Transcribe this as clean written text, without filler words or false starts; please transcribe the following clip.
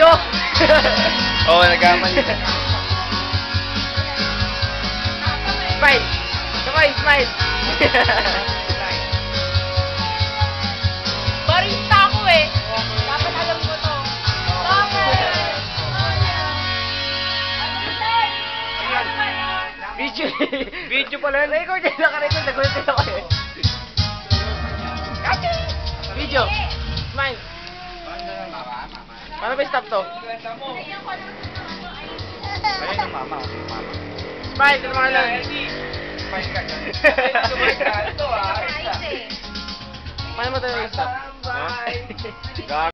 Oo, nagkamali. Smile! Sabay, smile! Barista ako eh. Dapat alam mo to. Bakit? Video! Video pala yun. Record yun. Naka-record. Nagulat din ako eh. Video! Smile! Paano ba i-stop to? Ayun ang mama. Smile! Ito mga lang. Paano mo tayo i-stop? Ha?